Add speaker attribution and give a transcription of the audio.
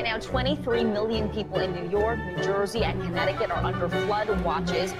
Speaker 1: Right now, 23 million people in New York, New Jersey, and Connecticut are under flood watches.